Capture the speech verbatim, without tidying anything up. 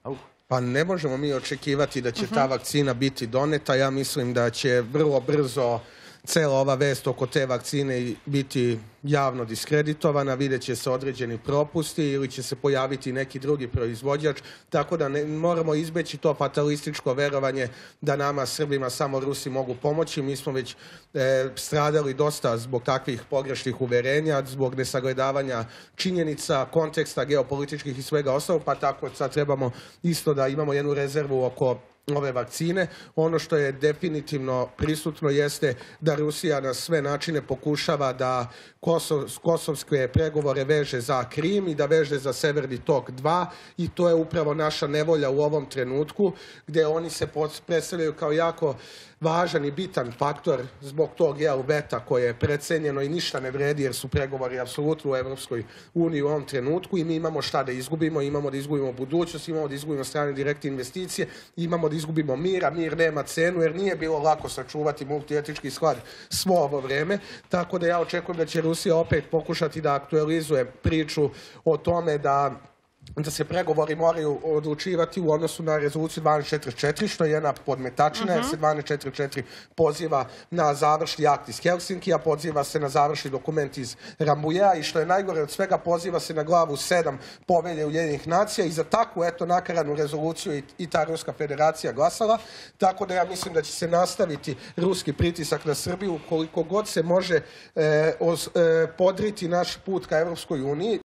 Pa ne možemo mi očekivati da će ta vakcina biti doneta. Ja mislim da će vrlo brzo cela ova vest oko te vakcine biti javno diskreditovana, vidjet će se određeni propusti ili će se pojaviti neki drugi proizvođač, tako da ne, moramo izbeći to fatalističko verovanje da nama Srbima samo Rusi mogu pomoći. Mi smo već e, stradali dosta zbog takvih pogrešnih uverenja, zbog nesagledavanja činjenica, konteksta, geopolitičkih i svega ostalog, pa tako sad trebamo isto da imamo jednu rezervu oko ove vakcine. Ono što je definitivno prisutno jeste da Rusija na sve načine pokušava da Kosov, kosovske pregovore veže za Krim i da veže za Severni tok dva i to je upravo naša nevolja u ovom trenutku gdje oni se predstavljaju kao jako važan i bitan faktor zbog tog jel, veta koje je precenjeno i ništa ne vredi jer su pregovori apsolutno u Evropskoj uniji u ovom trenutku i mi imamo šta da izgubimo, imamo da izgubimo budućnost, imamo da izgubimo strane direktne investicije, imamo da izgubimo mir, a mir nema cenu jer nije bilo lako sačuvati multietički sklad svo ovo vreme, tako da ja očekujem da će Rusija opet pokušati da aktualizuje priču o tome da da se pregovori moraju odlučivati u odnosu na rezoluciju dvanaest četrdeset četiri, što je jedna podmetačina, jer se dvanaest četrdeset četiri poziva na završni akt iz Helsinkija, poziva se na završni dokument iz Rambuja i što je najgore od svega, poziva se na glavu sedam povelje Ujedinjenih nacija i za takvu, eto, nakaranu rezoluciju i, i ta Ruska federacija glasala, tako da ja mislim da će se nastaviti ruski pritisak na Srbiju koliko god se može e, os, e, podriti naš put ka Evropskoj uniji.